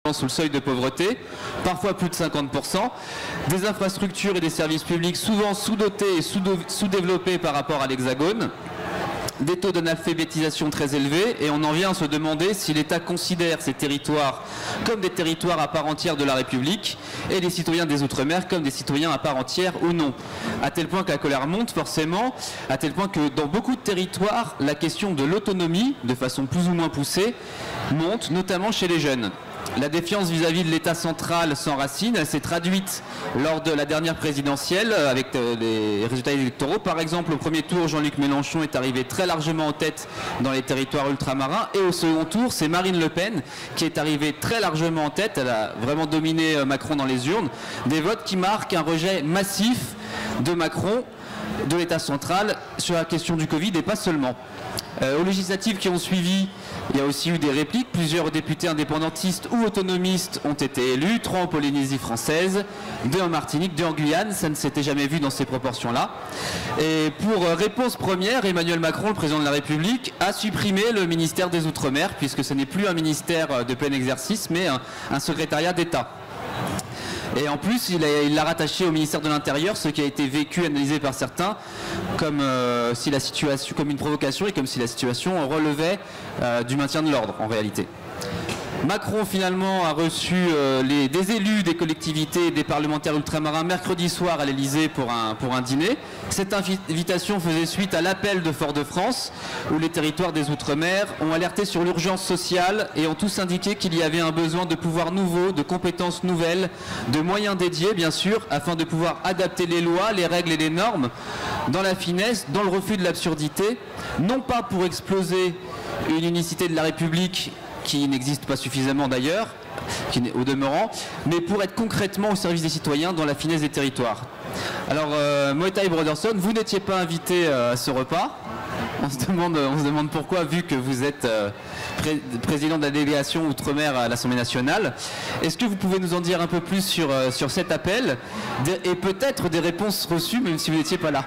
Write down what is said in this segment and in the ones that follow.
largement sous le seuil de pauvreté, parfois plus de 50%, des infrastructures et des services publics souvent sous-dotés et sous-développés par rapport à l'Hexagone, des taux d'analphabétisation très élevés, et on en vient à se demander si l'État considère ces territoires comme des territoires à part entière de la République et les citoyens des Outre-mer comme des citoyens à part entière ou non. À tel point que la colère monte forcément, à tel point que dans beaucoup de territoires, la question de l'autonomie, de façon plus ou moins poussée, monte, notamment chez les jeunes. La défiance vis-à-vis de l'État central s'enracine. Elle s'est traduite lors de la dernière présidentielle avec les résultats électoraux. Par exemple, au premier tour, Jean-Luc Mélenchon est arrivé très largement en tête dans les territoires ultramarins. Et au second tour, c'est Marine Le Pen qui est arrivée très largement en tête. Elle a vraiment dominé Macron dans les urnes. Des votes qui marquent un rejet massif de Macron, de l'État central, sur la question du Covid et pas seulement. Aux législatives qui ont suivi, il y a aussi eu des répliques. Plusieurs députés indépendantistes ou autonomistes ont été élus, 3 en Polynésie française, 2 en Martinique, 2 en Guyane. Ça ne s'était jamais vu dans ces proportions-là. Et pour réponse première, Emmanuel Macron, le président de la République, a supprimé le ministère des Outre-mer, puisque ce n'est plus un ministère de plein exercice, mais un secrétariat d'État. Et en plus, il l'a rattaché au ministère de l'Intérieur, ce qui a été vécu, analysé par certains, comme, si la situation, comme une provocation et comme si la situation relevait du maintien de l'ordre, en réalité. Macron, finalement, a reçu des élus des collectivités et des parlementaires ultramarins mercredi soir à l'Elysée pour un dîner. Cette invitation faisait suite à l'appel de Fort-de-France, où les territoires des Outre-mer ont alerté sur l'urgence sociale et ont tous indiqué qu'il y avait un besoin de pouvoirs nouveaux, de compétences nouvelles, de moyens dédiés, bien sûr, afin de pouvoir adapter les lois, les règles et les normes dans la finesse, dans le refus de l'absurdité, non pas pour exploser une unicité de la République qui n'existe pas suffisamment d'ailleurs, au demeurant, mais pour être concrètement au service des citoyens dans la finesse des territoires. Alors, Moetai Broderson, vous n'étiez pas invité à ce repas. On se demande pourquoi, vu que vous êtes président de la délégation Outre-mer à l'Assemblée nationale. Est-ce que vous pouvez nous en dire un peu plus sur cet appel et peut-être des réponses reçues, même si vous n'étiez pas là?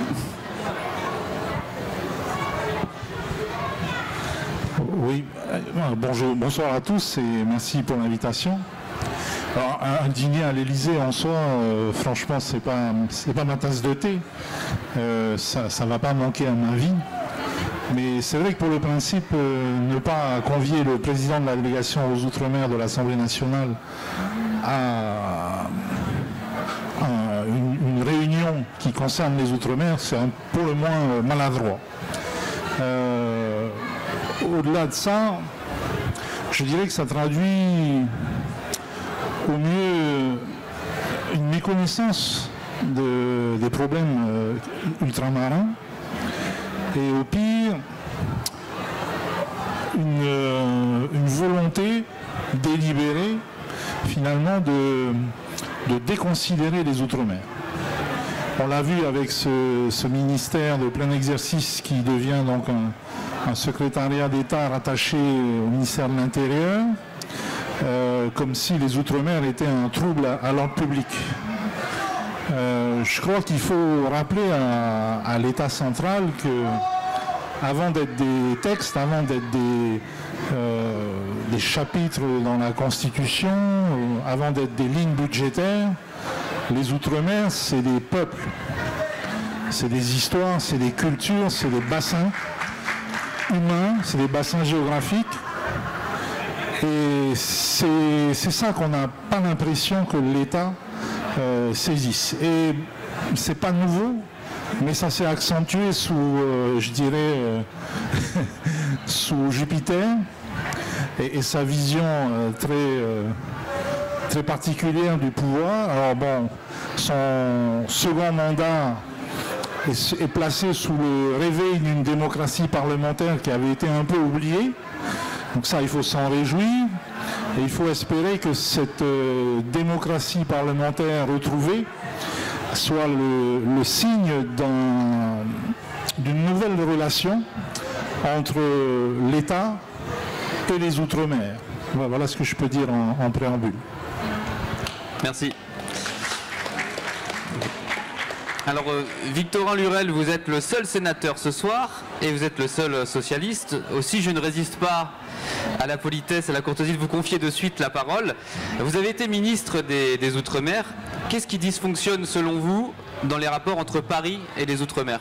Oui, bonjour, bonsoir à tous et merci pour l'invitation. Alors, un dîner à l'Elysée en soi, franchement, c'est pas ma tasse de thé. Ça va pas manquer à ma vie. Mais c'est vrai que pour le principe, ne pas convier le président de la délégation aux Outre-mer de l'Assemblée nationale à une réunion qui concerne les Outre-mer, c'est pour le moins maladroit. Au-delà de ça, je dirais que ça traduit au mieux une méconnaissance des problèmes ultramarins et au pire une volonté délibérée finalement de déconsidérer les Outre-mer. On l'a vu avec ce ministère de plein exercice qui devient donc un secrétariat d'État rattaché au ministère de l'Intérieur, comme si les Outre-mer étaient un trouble à l'ordre public. Je crois qu'il faut rappeler à l'État central que, avant d'être des textes, avant d'être des chapitres dans la Constitution, avant d'être des lignes budgétaires, les Outre-mer, c'est des peuples, c'est des histoires, c'est des cultures, c'est des bassins humains, c'est des bassins géographiques. Et c'est ça qu'on n'a pas l'impression que l'État saisisse. Et c'est pas nouveau, mais ça s'est accentué sous, je dirais, sous Jupiter et sa vision très particulière du pouvoir. Alors bon, son second mandat est placé sous le réveil d'une démocratie parlementaire qui avait été un peu oubliée. Donc ça, il faut s'en réjouir. Et il faut espérer que cette démocratie parlementaire retrouvée soit le signe d'une nouvelle relation entre l'État et les Outre-mer. Voilà ce que je peux dire en préambule. Merci. Alors, Victorin Lurel, vous êtes le seul sénateur ce soir et vous êtes le seul socialiste. Aussi, je ne résiste pas à la politesse et à la courtoisie de vous confier de suite la parole. Vous avez été ministre des Outre-mer. Qu'est-ce qui dysfonctionne selon vous dans les rapports entre Paris et les Outre-mer?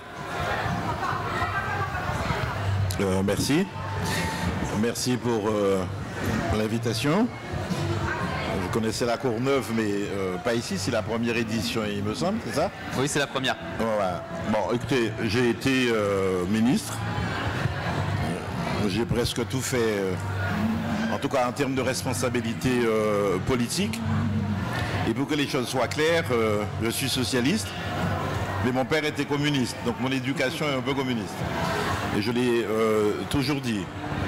Merci. Merci pour l'invitation. Vous connaissez la Courneuve, mais pas ici, c'est la première édition, il me semble, c'est ça? Oui, c'est la première. Voilà. Bon, écoutez, j'ai été ministre. J'ai presque tout fait, en tout cas en termes de responsabilité politique. Et pour que les choses soient claires, je suis socialiste, mais mon père était communiste, donc mon éducation est un peu communiste. Et je l'ai toujours dit.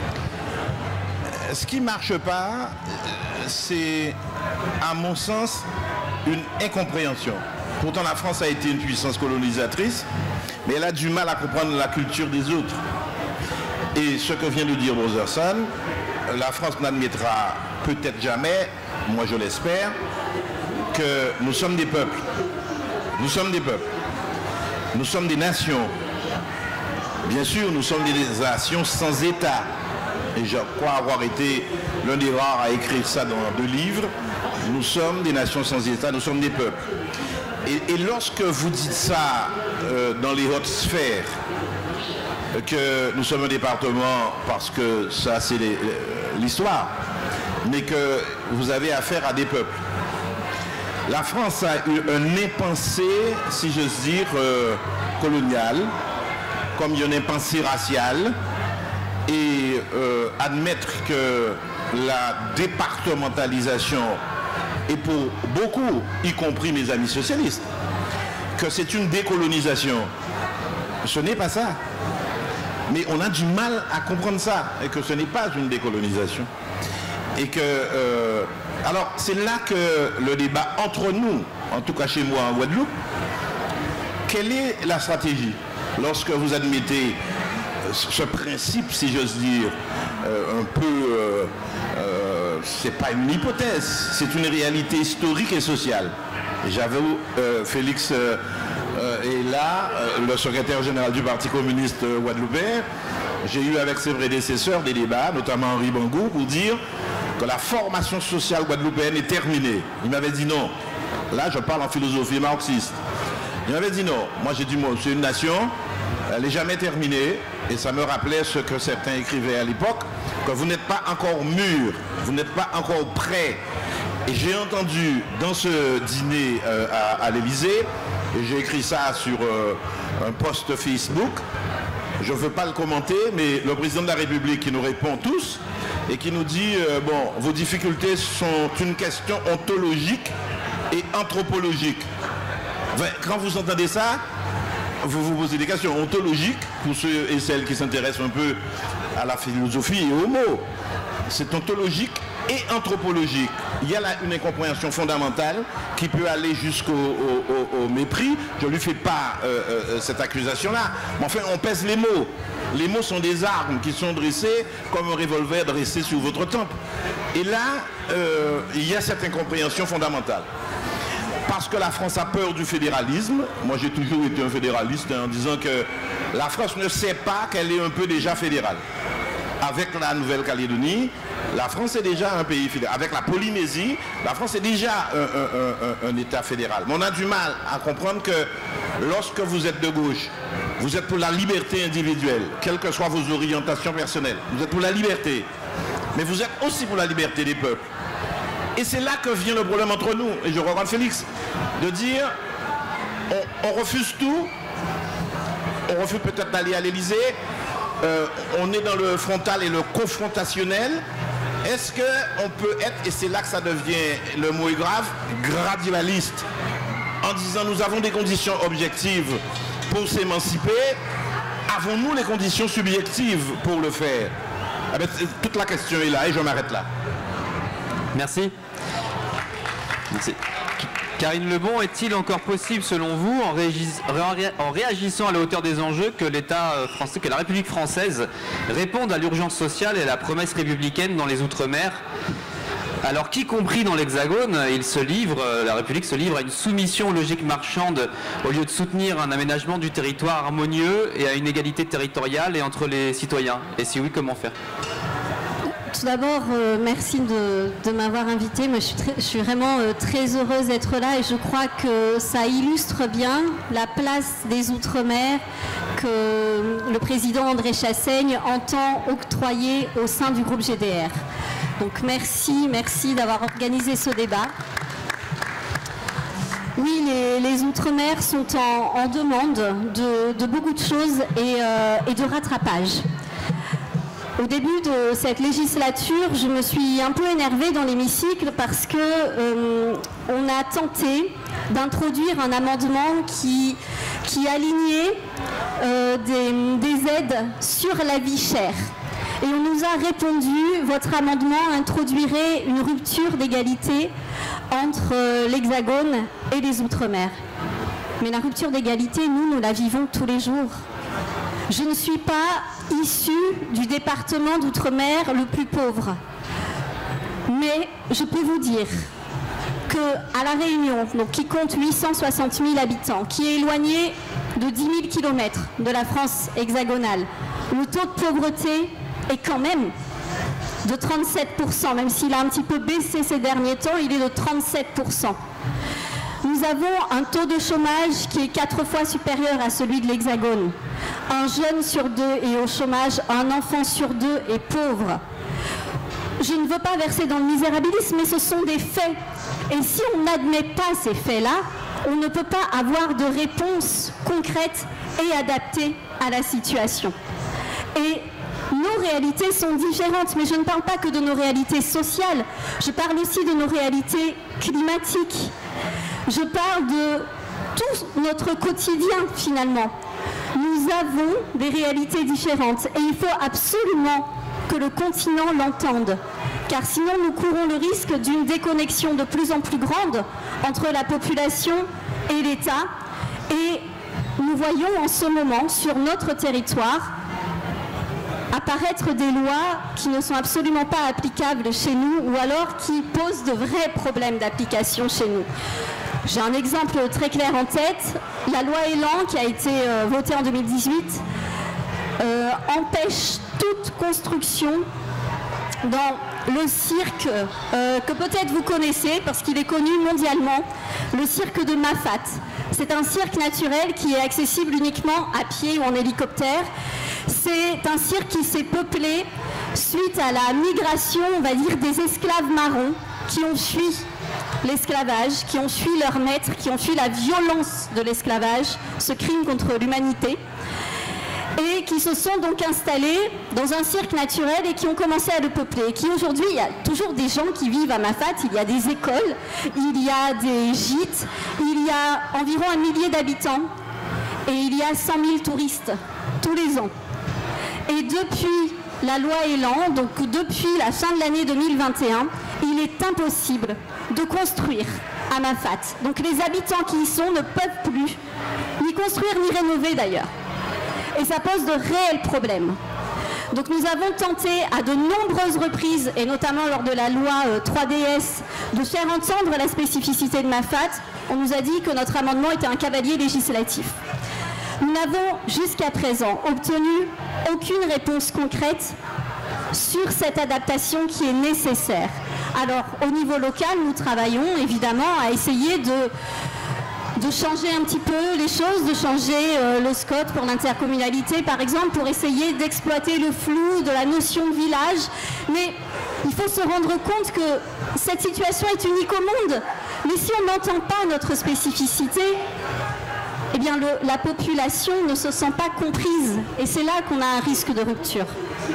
Ce qui ne marche pas, c'est, à mon sens, une incompréhension. Pourtant, la France a été une puissance colonisatrice, mais elle a du mal à comprendre la culture des autres. Et ce que vient de dire Brotherson, la France n'admettra peut-être jamais, moi je l'espère, que nous sommes des peuples. Nous sommes des peuples. Nous sommes des nations. Bien sûr, nous sommes des nations sans État. Et je crois avoir été l'un des rares à écrire ça dans 2 livres. Nous sommes des nations sans État, nous sommes des peuples. Et lorsque vous dites ça dans les hautes sphères, que nous sommes un département parce que ça c'est l'histoire, mais que vous avez affaire à des peuples. La France a eu un impensé, si j'ose dire, colonial, comme il y a un impensé racial, et admettre que la départementalisation est pour beaucoup, y compris mes amis socialistes, que c'est une décolonisation. Ce n'est pas ça. Mais on a du mal à comprendre ça, et que ce n'est pas une décolonisation. Et que... alors, c'est là que le débat entre nous, en tout cas chez moi en Guadeloupe, quelle est la stratégie lorsque vous admettez ce principe, si j'ose dire, un peu... c'est pas une hypothèse, c'est une réalité historique et sociale. J'avoue, Félix est là, le secrétaire général du Parti communiste guadeloupéen. J'ai eu avec ses prédécesseurs des débats, notamment Henri Bangou, pour dire que la formation sociale guadeloupéenne est terminée. Il m'avait dit non. Là, je parle en philosophie marxiste. Il m'avait dit non. Moi, j'ai dit, moi, c'est une nation, elle n'est jamais terminée. Et ça me rappelait ce que certains écrivaient à l'époque, que vous n'êtes pas encore mûr, vous n'êtes pas encore prêt. Et j'ai entendu dans ce dîner à l'Élysée, et j'ai écrit ça sur un post Facebook, je ne veux pas le commenter, mais le président de la République qui nous répond tous, et qui nous dit, bon, vos difficultés sont une question ontologique et anthropologique. Enfin, quand vous entendez ça, vous vous posez des questions ontologiques, pour ceux et celles qui s'intéressent un peu à la philosophie et aux mots. C'est ontologique et anthropologique. Il y a là une incompréhension fondamentale qui peut aller jusqu'au mépris. Je ne lui fais pas cette accusation-là. Mais enfin, on pèse les mots. Les mots sont des armes qui sont dressées comme un revolver dressé sur votre tempe. Et là, il y a cette incompréhension fondamentale. Parce que la France a peur du fédéralisme. Moi, j'ai toujours été un fédéraliste en disant que la France ne sait pas qu'elle est un peu déjà fédérale. Avec la Nouvelle-Calédonie, la France est déjà un pays fédéral. Avec la Polynésie, la France est déjà un État fédéral. Mais on a du mal à comprendre que lorsque vous êtes de gauche, vous êtes pour la liberté individuelle, quelles que soient vos orientations personnelles. Vous êtes pour la liberté. Mais vous êtes aussi pour la liberté des peuples. Et c'est là que vient le problème entre nous. Et je regarde Félix, de dire, on refuse tout, on refuse peut-être d'aller à l'Élysée, on est dans le frontal et le confrontationnel. Est-ce qu'on peut être, et c'est là que ça devient, le mot est grave, gradualiste, en disant nous avons des conditions objectives pour s'émanciper, avons-nous les conditions subjectives pour le faire? Eh bien, toute la question est là et je m'arrête là. Merci. Merci. Karine Lebon, est-il encore possible, selon vous, en réagissant à la hauteur des enjeux, que l'État français, que la République française réponde à l'urgence sociale et à la promesse républicaine dans les Outre-mer, alors qu'y compris dans l'Hexagone, la République se livre à une soumission logique marchande au lieu de soutenir un aménagement du territoire harmonieux et à une égalité territoriale et entre les citoyens? Et si oui, comment faire? Tout d'abord, merci de m'avoir invitée. Moi, je suis vraiment très heureuse d'être là et je crois que ça illustre bien la place des Outre-mer que le président André Chassaigne entend octroyer au sein du groupe GDR. Donc merci d'avoir organisé ce débat. Oui, les Outre-mer sont en demande de beaucoup de choses et de rattrapage. Au début de cette législature, je me suis un peu énervée dans l'hémicycle parce que on a tenté d'introduire un amendement qui alignait des aides sur la vie chère. Et on nous a répondu, votre amendement introduirait une rupture d'égalité entre l'Hexagone et les Outre-mer. Mais la rupture d'égalité, nous la vivons tous les jours. Je ne suis pas issue du département d'Outre-mer le plus pauvre. Mais je peux vous dire qu'à La Réunion, donc, qui compte 860 000 habitants, qui est éloigné de 10 000 km de la France hexagonale, le taux de pauvreté est quand même de 37%, même s'il a un petit peu baissé ces derniers temps, il est de 37%. Nous avons un taux de chômage qui est 4 fois supérieur à celui de l'Hexagone. Un jeune sur 2 est au chômage, un enfant sur 2 est pauvre. Je ne veux pas verser dans le misérabilisme, mais ce sont des faits. Et si on n'admet pas ces faits-là, on ne peut pas avoir de réponse concrète et adaptée à la situation. Et nos réalités sont différentes, mais je ne parle pas que de nos réalités sociales, je parle aussi de nos réalités climatiques. Je parle de tout notre quotidien, finalement. Nous avons des réalités différentes et il faut absolument que le continent l'entende. Car sinon, nous courons le risque d'une déconnexion de plus en plus grande entre la population et l'État. Et nous voyons en ce moment, sur notre territoire, apparaître des lois qui ne sont absolument pas applicables chez nous ou alors qui posent de vrais problèmes d'application chez nous. J'ai un exemple très clair en tête. La loi Elan, qui a été votée en 2018, empêche toute construction dans le cirque que peut-être vous connaissez parce qu'il est connu mondialement, le cirque de Mafat. C'est un cirque naturel qui est accessible uniquement à pied ou en hélicoptère. C'est un cirque qui s'est peuplé suite à la migration, on va dire, des esclaves marrons qui ont fui l'esclavage, qui ont fui leur maître, qui ont fui la violence de l'esclavage, ce crime contre l'humanité, et qui se sont donc installés dans un cirque naturel et qui ont commencé à le peupler. Et qui aujourd'hui, il y a toujours des gens qui vivent à Mafat, il y a des écoles, il y a des gîtes, il y a environ 1 millier d'habitants et il y a 100 000 touristes tous les ans. Et depuis la loi Elan, donc depuis la fin de l'année 2021, il est impossible de construire à Mafat. Donc les habitants qui y sont ne peuvent plus ni construire ni rénover d'ailleurs. Et ça pose de réels problèmes. Donc nous avons tenté à de nombreuses reprises, et notamment lors de la loi 3DS, de faire entendre la spécificité de Mafat. On nous a dit que notre amendement était un cavalier législatif. Nous n'avons jusqu'à présent obtenu aucune réponse concrète sur cette adaptation qui est nécessaire. Alors, au niveau local, nous travaillons évidemment à essayer de changer un petit peu les choses, de changer le SCOT pour l'intercommunalité, par exemple, pour essayer d'exploiter le flou de la notion de village. Mais il faut se rendre compte que cette situation est unique au monde. Mais si on n'entend pas notre spécificité, eh bien la population ne se sent pas comprise. Et c'est là qu'on a un risque de rupture.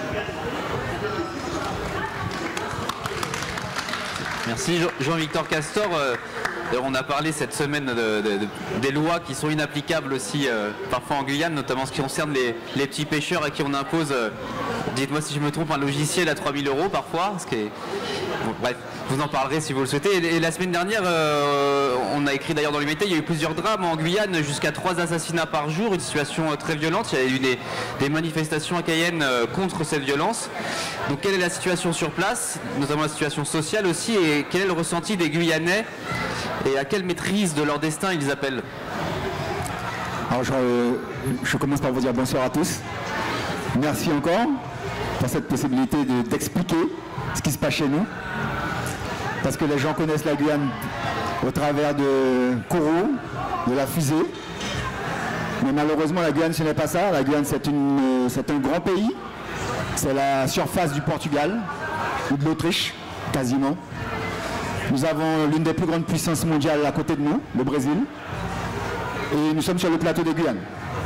Merci Jean-Victor Castor. On a parlé cette semaine des lois qui sont inapplicables aussi parfois en Guyane, notamment ce qui concerne les petits pêcheurs à qui on impose, dites-moi si je me trompe, un logiciel à 3 000 € parfois. Bon, bref, vous en parlerez si vous le souhaitez. Et la semaine dernière, on a écrit d'ailleurs dans l'Humanité, il y a eu plusieurs drames en Guyane, jusqu'à 3 assassinats par jour, une situation très violente. Il y a eu des manifestations à Cayenne contre cette violence. Donc quelle est la situation sur place, notamment la situation sociale aussi, et quel est le ressenti des Guyanais et à quelle maîtrise de leur destin ils appellent? Alors je commence par vous dire bonsoir à tous. Merci encore pour cette possibilité d'expliquer ce qui se passe chez nous. Parce que les gens connaissent la Guyane au travers de Kourou, de la fusée. Mais malheureusement, la Guyane, ce n'est pas ça. La Guyane, c'est un grand pays. C'est la surface du Portugal ou de l'Autriche, quasiment. Nous avons l'une des plus grandes puissances mondiales à côté de nous, le Brésil. Et nous sommes sur le plateau des Guyanes.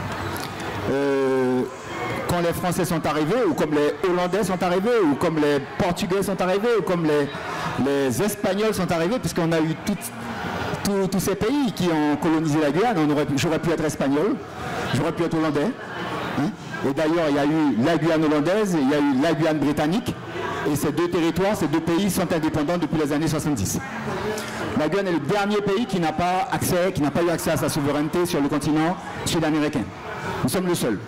Quand les Français sont arrivés, ou comme les Hollandais sont arrivés, ou comme les Portugais sont arrivés, ou comme les Espagnols sont arrivés, puisqu'on a eu tous ces pays qui ont colonisé la Guyane. J'aurais pu être espagnol, j'aurais pu être hollandais. Hein? Et d'ailleurs, il y a eu la Guyane hollandaise, il y a eu la Guyane britannique. Et ces deux territoires, ces deux pays sont indépendants depuis les années 70. La Guyane est le dernier pays qui n'a pas eu accès à sa souveraineté sur le continent sud-américain. Nous sommes le seul.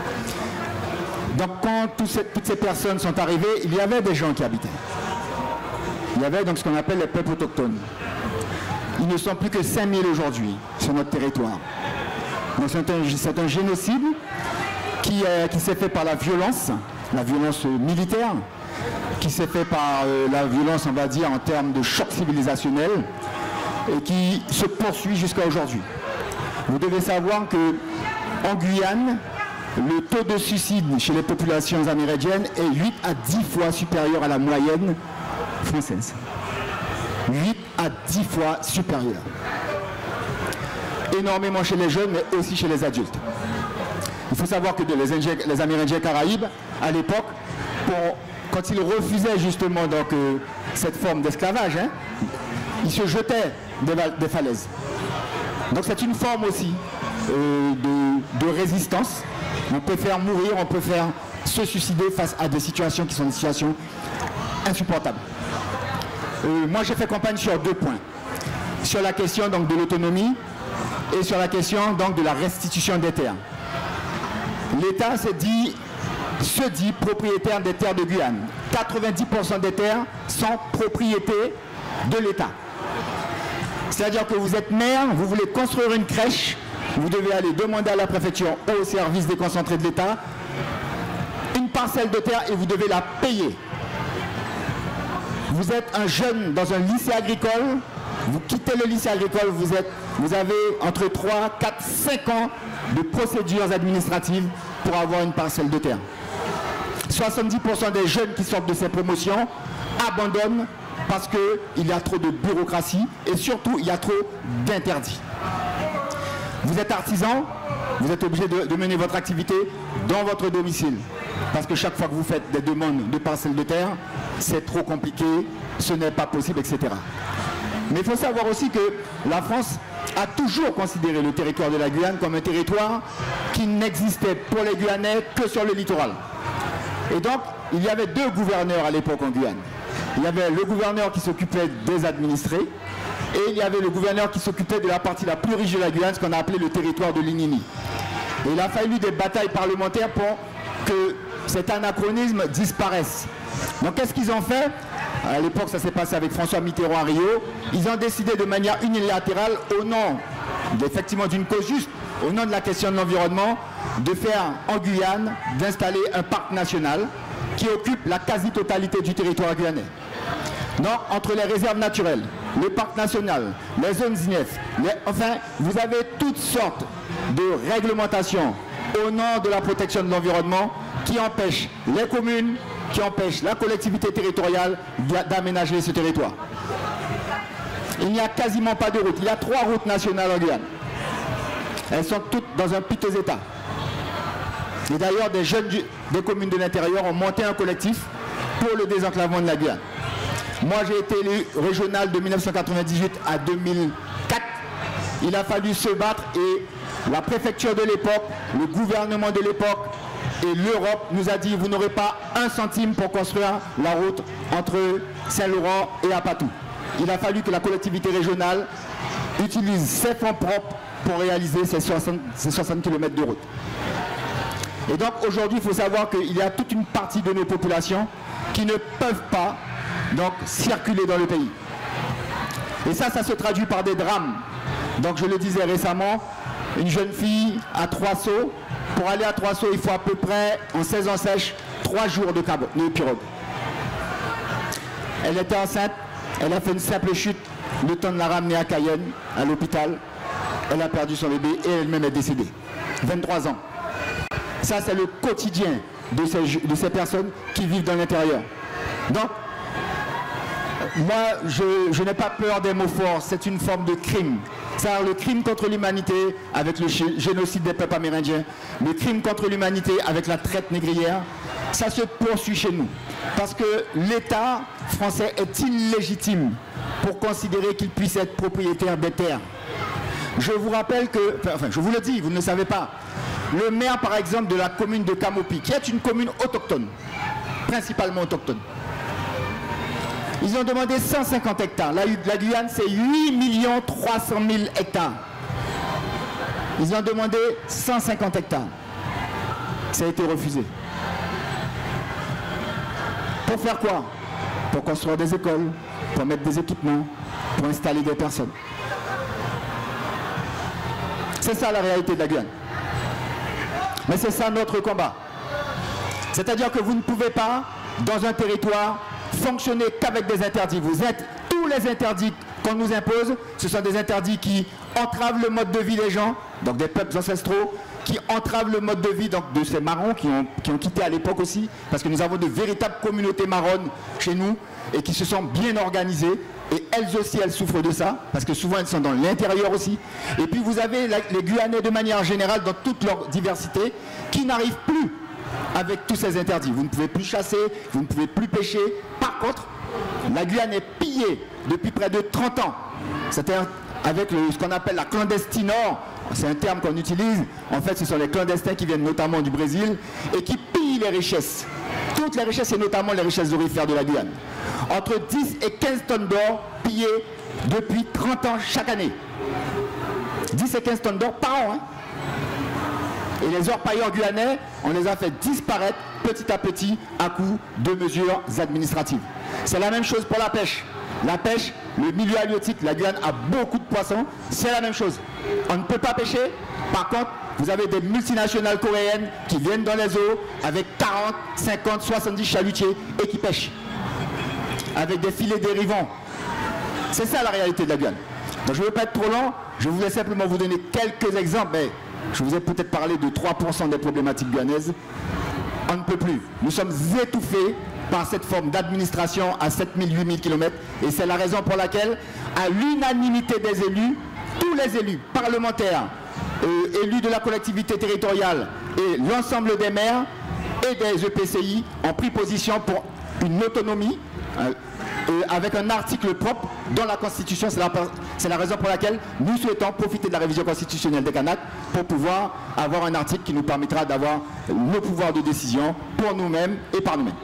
Donc quand toutes ces personnes sont arrivées, il y avait des gens qui habitaient. Il y avait donc ce qu'on appelle les peuples autochtones. Ils ne sont plus que 5000 aujourd'hui sur notre territoire. Donc c'est un génocide qui s'est fait par la violence militaire, qui s'est fait par la violence, on va dire, en termes de choc civilisationnel, et qui se poursuit jusqu'à aujourd'hui. Vous devez savoir que en Guyane, le taux de suicide chez les populations amérindiennes est 8 à 10 fois supérieur à la moyenne française. 8 à 10 fois supérieur. Énormément chez les jeunes, mais aussi chez les adultes. Il faut savoir que les Amérindiens Caraïbes, à l'époque, quand ils refusaient justement donc, cette forme d'esclavage, hein, ils se jetaient des falaises. Donc c'est une forme aussi de résistance. On peut faire mourir, on peut faire se suicider face à des situations qui sont des situations insupportables. Moi j'ai fait campagne sur 2 points. Sur la question donc, de l'autonomie et sur la question donc, de la restitution des terres. L'État se dit propriétaire des terres de Guyane. 90% des terres sont propriété de l'État. C'est-à-dire que vous êtes maire, vous voulez construire une crèche, vous devez aller demander à la préfecture au service déconcentré de l'État une parcelle de terre et vous devez la payer. Vous êtes un jeune dans un lycée agricole, vous quittez le lycée agricole, vous avez entre 3, 4, 5 ans de procédures administratives pour avoir une parcelle de terre. 70% des jeunes qui sortent de ces promotions abandonnent parce qu'il y a trop de bureaucratie et surtout il y a trop d'interdits. Vous êtes artisan, vous êtes obligé de mener votre activité dans votre domicile. Parce que chaque fois que vous faites des demandes de parcelles de terre, c'est trop compliqué, ce n'est pas possible, etc. Mais il faut savoir aussi que la France a toujours considéré le territoire de la Guyane comme un territoire qui n'existait pour les Guyanais que sur le littoral. Et donc, il y avait 2 gouverneurs à l'époque en Guyane. Il y avait le gouverneur qui s'occupait des administrés et il y avait le gouverneur qui s'occupait de la partie la plus riche de la Guyane, ce qu'on a appelé le territoire de Linini. Et il a fallu des batailles parlementaires pour que cet anachronisme disparaisse. Donc qu'est-ce qu'ils ont fait? À l'époque, ça s'est passé avec François Mitterrand à Rio. Ils ont décidé de manière unilatérale, au nom effectivement d'une cause juste, au nom de la question de l'environnement, de faire en Guyane, d'installer un parc national qui occupe la quasi-totalité du territoire guyanais. Donc, entre les réserves naturelles, le parc national, les zones INEF, enfin, vous avez toutes sortes de réglementations au nom de la protection de l'environnement qui empêchent les communes, qui empêchent la collectivité territoriale d'aménager ce territoire. Il n'y a quasiment pas de route. Il y a 3 routes nationales en Guyane. Elles sont toutes dans un piteux état. Et d'ailleurs, des jeunes des communes de l'intérieur ont monté un collectif pour le désenclavement de la Guyane. Moi, j'ai été élu régional de 1998 à 2004. Il a fallu se battre et la préfecture de l'époque, le gouvernement de l'époque et l'Europe nous a dit vous n'aurez pas 1 centime pour construire la route entre Saint-Laurent et Apatou. Il a fallu que la collectivité régionale utilise ses fonds propres pour réaliser ces 60 km de route. Et donc aujourd'hui, il faut savoir qu'il y a toute une partie de nos populations qui ne peuvent pas donc, circuler dans le pays. Et ça se traduit par des drames. Donc je le disais récemment, une jeune fille à 3 sauts. Pour aller à 3 sauts, il faut à peu près, en saison sèche, 3 jours de pirogue. Elle était enceinte, elle a fait une simple chute, le temps de la ramener à Cayenne, à l'hôpital. Elle a perdu son bébé et elle-même est décédée. 23 ans. Ça, c'est le quotidien de ces personnes qui vivent dans l'intérieur. Donc, moi, je n'ai pas peur des mots forts, c'est une forme de crime. C'est-à-dire le crime contre l'humanité avec le génocide des peuples amérindiens, le crime contre l'humanité avec la traite négrière, ça se poursuit chez nous. Parce que l'État français est illégitime pour considérer qu'il puisse être propriétaire des terres. Je vous rappelle que, enfin je vous le dis, vous ne le savez pas, le maire par exemple de la commune de Camopi, qui est une commune autochtone, principalement autochtone, ils ont demandé 150 hectares. La Guyane, c'est 8 300 000 hectares. Ils ont demandé 150 hectares. Ça a été refusé. Pour faire quoi? Pour construire des écoles, pour mettre des équipements, pour installer des personnes. C'est ça la réalité de la Guyane. Mais c'est ça notre combat. C'est-à-dire que vous ne pouvez pas, dans un territoire, fonctionner qu'avec des interdits. Tous les interdits qu'on nous impose, ce sont des interdits qui entravent le mode de vie des gens, donc des peuples ancestraux, qui entravent le mode de vie donc, de ces marrons qui ont quitté à l'époque aussi, parce que nous avons de véritables communautés marronnes chez nous et qui se sont bien organisées. Et elles aussi, elles souffrent de ça, parce que souvent elles sont dans l'intérieur aussi. Et puis vous avez les Guyanais de manière générale, dans toute leur diversité, qui n'arrivent plus avec tous ces interdits. Vous ne pouvez plus chasser, vous ne pouvez plus pêcher. Par contre, la Guyane est pillée depuis près de 30 ans. C'est-à-dire avec ce qu'on appelle la clandestinor, c'est un terme qu'on utilise. En fait, ce sont les clandestins qui viennent notamment du Brésil et qui pillent les richesses. Toutes les richesses et notamment les richesses aurifères de la Guyane. Entre 10 et 15 tonnes d'or pillées depuis 30 ans chaque année. 10 et 15 tonnes d'or par an. Hein. Et les orpailleurs guyanais, on les a fait disparaître petit à petit à coup de mesures administratives. C'est la même chose pour la pêche. La pêche, le milieu halieutique, la Guyane a beaucoup de poissons, c'est la même chose. On ne peut pas pêcher, par contre, vous avez des multinationales coréennes qui viennent dans les eaux avec 40, 50, 70 chalutiers et qui pêchent. Avec des filets dérivants. C'est ça la réalité de la Guyane. Donc je ne veux pas être trop lent, je voulais simplement vous donner quelques exemples, mais je vous ai peut-être parlé de 3% des problématiques guyanaises. On ne peut plus. Nous sommes étouffés par cette forme d'administration à 7000, 8000 km. Et c'est la raison pour laquelle, à l'unanimité des élus, tous les élus parlementaires, élus de la collectivité territoriale et l'ensemble des maires et des EPCI ont pris position pour une autonomie avec un article propre dans la Constitution. C'est la raison pour laquelle nous souhaitons profiter de la révision constitutionnelle des Kanaks pour pouvoir avoir un article qui nous permettra d'avoir nos pouvoirs de décision pour nous-mêmes et par nous-mêmes.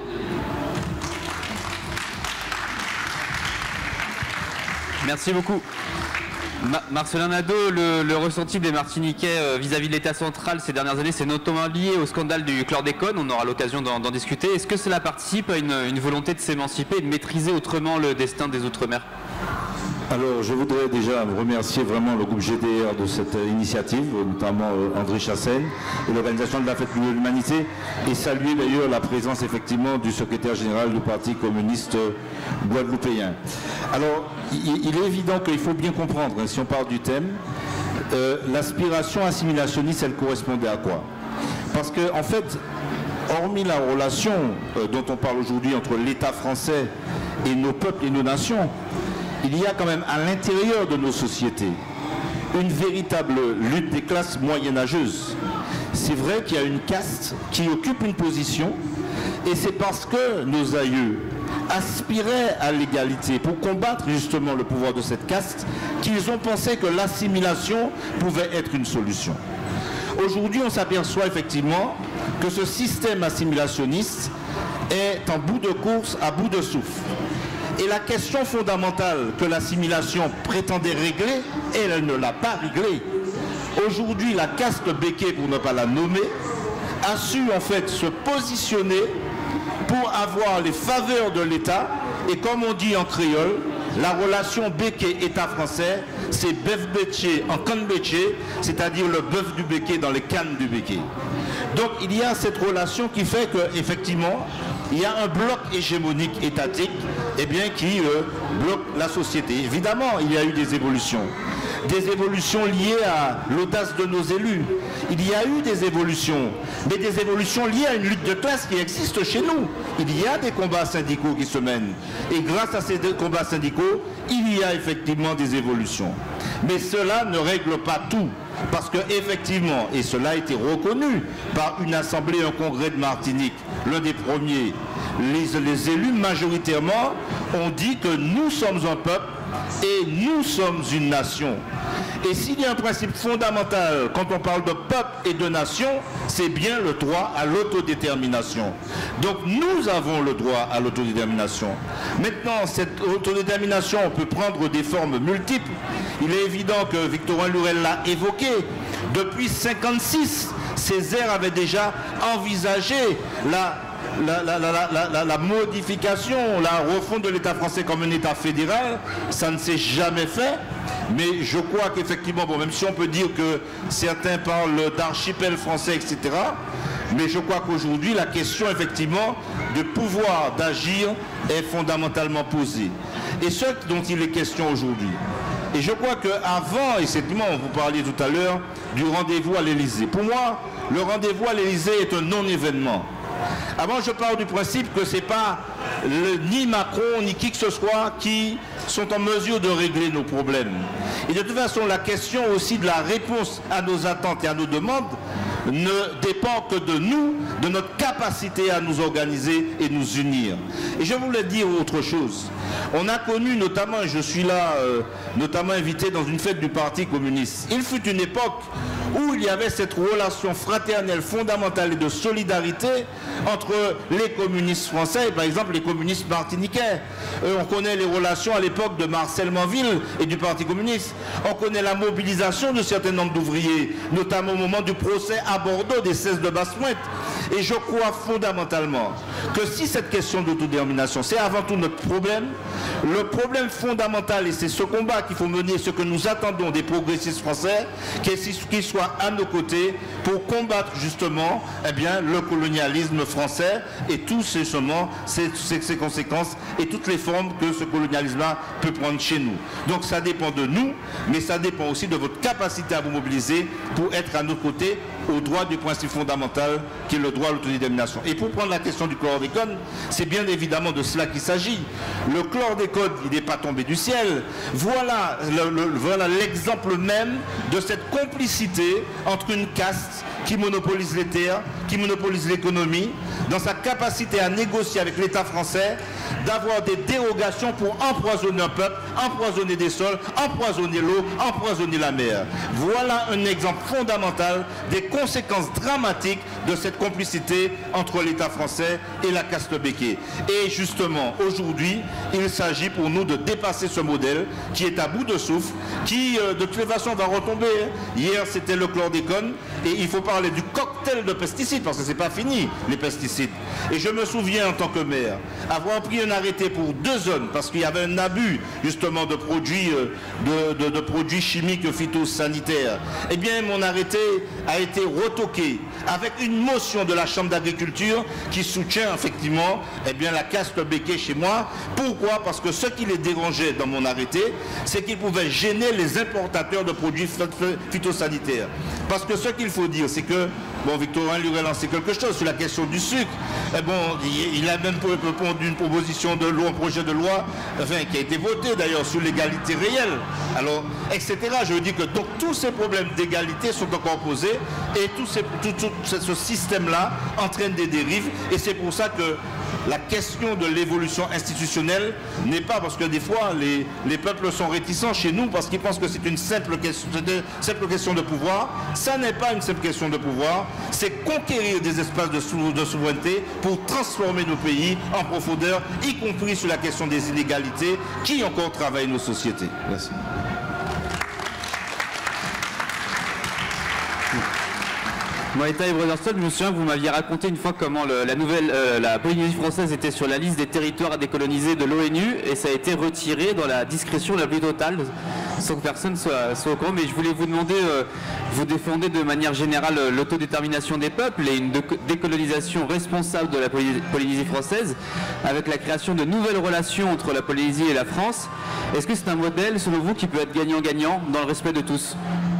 Merci beaucoup. Marcelin Nadeau, le ressenti des Martiniquais vis-à-vis de l'État central ces dernières années, c'est notamment lié au scandale du chlordécone. On aura l'occasion d'en discuter. Est-ce que cela participe à une volonté de s'émanciper et de maîtriser autrement le destin des Outre-mer? Alors, je voudrais déjà remercier vraiment le groupe GDR de cette initiative, notamment André Chassaigne et l'Organisation de la Fête de l'Humanité, et saluer d'ailleurs la présence effectivement du secrétaire général du Parti communiste guadeloupéen. Alors, il est évident qu'il faut bien comprendre, hein, si on parle du thème, l'aspiration assimilationniste, elle correspondait à quoi? Parce que, en fait, hormis la relation dont on parle aujourd'hui entre l'État français et nos peuples et nos nations, il y a quand même à l'intérieur de nos sociétés une véritable lutte des classes moyenâgeuses. C'est vrai qu'il y a une caste qui occupe une position et c'est parce que nos aïeux aspiraient à l'égalité pour combattre justement le pouvoir de cette caste qu'ils ont pensé que l'assimilation pouvait être une solution. Aujourd'hui, on s'aperçoit effectivement que ce système assimilationniste est en bout de course, à bout de souffle. Et la question fondamentale que l'assimilation prétendait régler, elle ne l'a pas réglée. Aujourd'hui, la caste Béké, pour ne pas la nommer, a su en fait se positionner pour avoir les faveurs de l'État. Et comme on dit en créole, la relation Béké-État français, c'est bœuf béché en canne béché, c'est-à-dire le bœuf du Béké dans les cannes du Béké. Donc il y a cette relation qui fait qu'effectivement, il y a un bloc hégémonique étatique eh bien, qui bloquent la société. Évidemment, il y a eu des évolutions liées à l'audace de nos élus. Il y a eu des évolutions, mais des évolutions liées à une lutte de classe qui existe chez nous. Il y a des combats syndicaux qui se mènent. Et grâce à ces combats syndicaux, il y a effectivement des évolutions. Mais cela ne règle pas tout. Parce qu'effectivement, et cela a été reconnu par une assemblée, un congrès de Martinique, l'un des premiers, les élus majoritairement ont dit que nous sommes un peuple et nous sommes une nation. Et s'il y a un principe fondamental quand on parle de peuple et de nation, c'est bien le droit à l'autodétermination. Donc nous avons le droit à l'autodétermination. Maintenant, cette autodétermination peut prendre des formes multiples. Il est évident que Victorin Lurel l'a évoqué. Depuis 1956, Césaire avait déjà envisagé la modification, la refonte de l'État français comme un État fédéral. Ça ne s'est jamais fait. Mais je crois qu'effectivement, bon, même si on peut dire que certains parlent d'archipel français, etc., mais je crois qu'aujourd'hui, la question, effectivement, de pouvoir d'agir est fondamentalement posée. Et ce dont il est question aujourd'hui. Et je crois qu'avant, effectivement, vous parliez tout à l'heure du rendez-vous à l'Élysée. Pour moi, le rendez-vous à l'Élysée est un non-événement. Avant, je parle du principe que ce n'est pas ni Macron, ni qui que ce soit qui sont en mesure de régler nos problèmes. Et de toute façon, la question aussi de la réponse à nos attentes et à nos demandes ne dépend que de nous, de notre capacité à nous organiser et nous unir. Et je voulais dire autre chose. On a connu notamment, et je suis là, notamment invité dans une fête du Parti communiste. Il fut une époque où il y avait cette relation fraternelle fondamentale et de solidarité entre les communistes français et par exemple les communistes martiniquais. On connaît les relations à l'époque de Marcel Manville et du Parti communiste. On connaît la mobilisation de certains nombres d'ouvriers, notamment au moment du procès à Bordeaux des 16 de Basse-Pointe. Et je crois fondamentalement que si cette question d'autodétermination, c'est avant tout notre problème, le problème fondamental, et c'est ce combat qu'il faut mener, ce que nous attendons des progressistes français, qu'ils soient à nos côtés pour combattre justement le colonialisme français et tous ses conséquences et toutes les formes que ce colonialisme-là peut prendre chez nous. Donc ça dépend de nous, mais ça dépend aussi de votre capacité à vous mobiliser pour être à nos côtés au droit du principe fondamental qui est le droit à l'autodétermination. Et pour prendre la question du chlordécone, c'est bien évidemment de cela qu'il s'agit. Le chlordécone, il n'est pas tombé du ciel. Voilà l'exemple même de cette complicité entre une caste qui monopolise les terres, qui monopolise l'économie, dans sa capacité à négocier avec l'État français, d'avoir des dérogations pour empoisonner un peuple, empoisonner des sols, empoisonner l'eau, empoisonner la mer. Voilà un exemple fondamental des conséquences dramatiques de cette complicité entre l'État français et la caste béquée. Et justement, aujourd'hui, il s'agit pour nous de dépasser ce modèle qui est à bout de souffle, qui de toute façon va retomber. Hier, c'était le chlordécone, et il faut parler du cocktail de pesticides, parce que c'est pas fini, les pesticides. Et je me souviens, en tant que maire, avoir pris un arrêté pour 2 zones, parce qu'il y avait un abus, justement, de produits, de produits chimiques phytosanitaires. Eh bien, mon arrêté a été retoqué avec une motion de la Chambre d'agriculture qui soutient, effectivement, la caste béquée chez moi. Pourquoi? Parce que ce qui les dérangeait dans mon arrêté, c'est qu'ils pouvaient gêner les importateurs de produits phytosanitaires. Parce que ce qu'il faut dire, c'est que, bon, Victorin Lurel a lancé quelque chose sur la question du sucre. Et bon, il a même répondu une proposition de loi, un projet de loi, qui a été voté d'ailleurs sur l'égalité réelle. Alors, etc. Je veux dire que donc tous ces problèmes d'égalité sont encore posés et tout ce système-là entraîne des dérives. Et c'est pour ça que la question de l'évolution institutionnelle n'est pas, parce que des fois les peuples sont réticents chez nous parce qu'ils pensent que c'est une simple question de pouvoir. Ça n'est pas une simple question de pouvoir, c'est conquérir des espaces de souveraineté pour transformer nos pays en profondeur, y compris sur la question des inégalités qui encore travaillent nos sociétés. Merci. Moïta et Brotherstone, je me souviens que vous m'aviez raconté une fois comment la Polynésie française était sur la liste des territoires à décoloniser de l'ONU et ça a été retiré dans la discrétion la plus totale. sans que personne soit au courant, mais je voulais vous demander, vous défendez de manière générale l'autodétermination des peuples et une décolonisation responsable de la Polynésie française, avec la création de nouvelles relations entre la Polynésie et la France. Est-ce que c'est un modèle, selon vous, qui peut être gagnant-gagnant dans le respect de tous?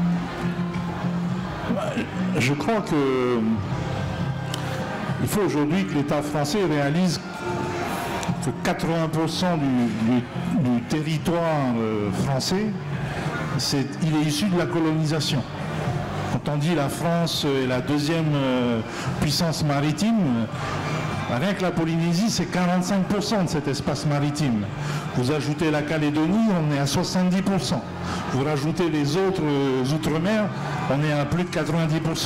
Je crois que il faut aujourd'hui que l'État français réalise que 80% du territoire français, il est issu de la colonisation. Quand on dit la France est la deuxième puissance maritime, rien que la Polynésie, c'est 45% de cet espace maritime. Vous ajoutez la Calédonie, on est à 70%. Vous rajoutez les autres outre-mer, on est à plus de 90%.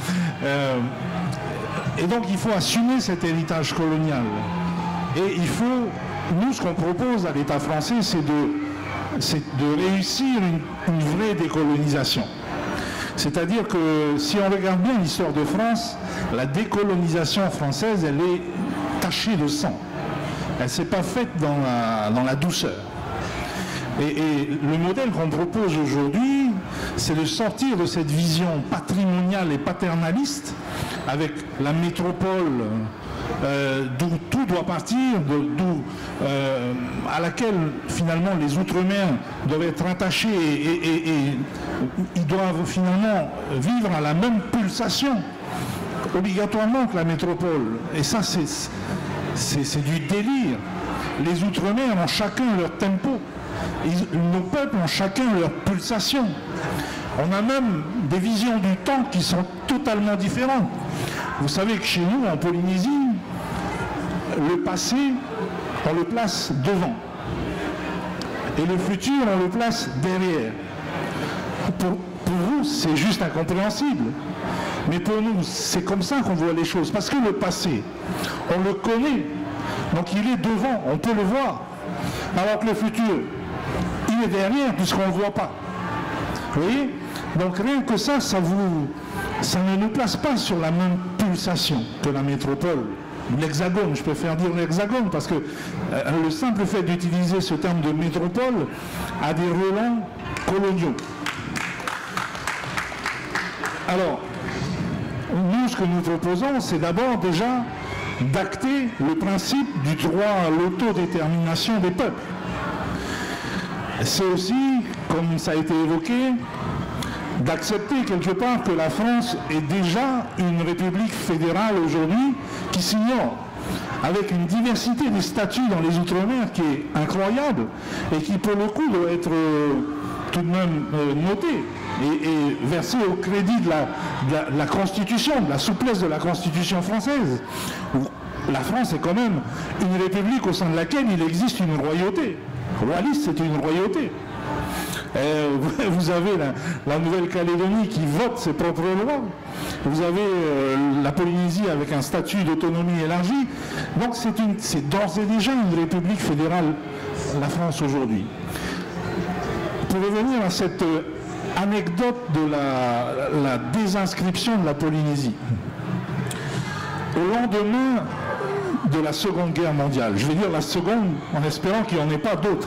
Et donc il faut assumer cet héritage colonial. Et il faut, nous ce qu'on propose à l'État français, c'est de réussir une vraie décolonisation. C'est-à-dire que si on regarde bien l'histoire de France, la décolonisation française, elle est tachée de sang. Elle ne s'est pas faite dans la douceur. Et le modèle qu'on propose aujourd'hui, c'est de sortir de cette vision patrimoniale et paternaliste avec la métropole d'où tout doit partir, à laquelle finalement les Outre-mer doivent être attachés et ils doivent finalement vivre à la même pulsation obligatoirement que la métropole. Et ça, c'est du délire. Les Outre-mer ont chacun leur tempo. Nos peuples ont chacun leur pulsation. On a même des visions du temps qui sont totalement différentes. Vous savez que chez nous, en Polynésie, le passé, on le place devant. Et le futur, on le place derrière. Pour vous, c'est juste incompréhensible. Mais pour nous, c'est comme ça qu'on voit les choses. Parce que le passé, on le connaît. Donc il est devant, on peut le voir. Alors que le futur, il est derrière puisqu'on ne le voit pas. Vous voyez? Donc rien que ça, ça ne nous place pas sur la même pulsation que la métropole. L'hexagone, je préfère dire l'hexagone parce que le simple fait d'utiliser ce terme de métropole a des relents coloniaux. Alors, nous, ce que nous proposons, c'est d'abord déjà d'acter le principe du droit à l'autodétermination des peuples. C'est aussi, comme ça a été évoqué, d'accepter quelque part que la France est déjà une république fédérale aujourd'hui qui s'ignore, avec une diversité des statuts dans les Outre-mer qui est incroyable et qui pour le coup doit être tout de même notée et versée au crédit de la Constitution, de la souplesse de la Constitution française. La France est quand même une république au sein de laquelle il existe une royauté. Wallis, c'est une royauté. Vous avez la Nouvelle-Calédonie qui vote ses propres lois. Vous avez la Polynésie avec un statut d'autonomie élargi. Donc c'est d'ores et déjà une république fédérale, la France aujourd'hui. Pour revenir à cette anecdote de la désinscription de la Polynésie. Au lendemain de la Seconde Guerre mondiale, je vais dire la seconde en espérant qu'il n'y en ait pas d'autres,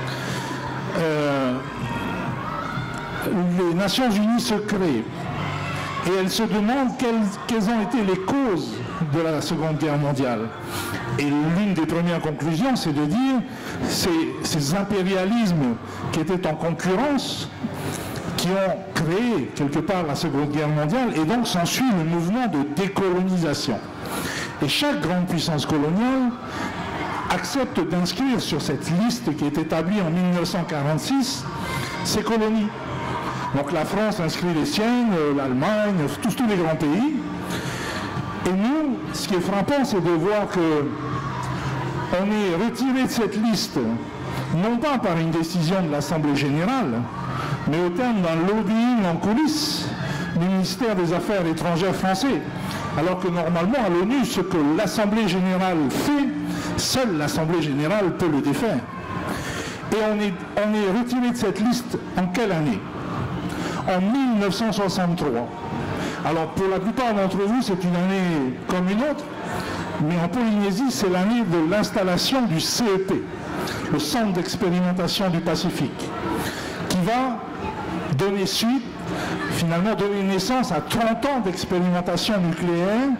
les Nations Unies se créent et elles se demandent quelles ont été les causes de la Seconde Guerre mondiale. Et l'une des premières conclusions, c'est de dire ces impérialismes qui étaient en concurrence, qui ont créé quelque part la Seconde Guerre mondiale, et donc s'ensuit le mouvement de décolonisation. Et chaque grande puissance coloniale accepte d'inscrire sur cette liste qui est établie en 1946 ses colonies. Donc la France inscrit les siennes, l'Allemagne, tous les grands pays. Et nous, ce qui est frappant, c'est de voir qu'on est retiré de cette liste, non pas par une décision de l'Assemblée générale, mais au terme d'un lobbying en coulisses du ministère des Affaires étrangères français. Alors que normalement, à l'ONU, ce que l'Assemblée générale fait, seule l'Assemblée générale peut le défaire. Et on est retiré de cette liste en quelle année? En 1963. Alors pour la plupart d'entre vous, c'est une année comme une autre, mais en Polynésie, c'est l'année de l'installation du CEP, le Centre d'expérimentation du Pacifique, qui va donner suite, finalement donner naissance à 30 ans d'expérimentation nucléaire,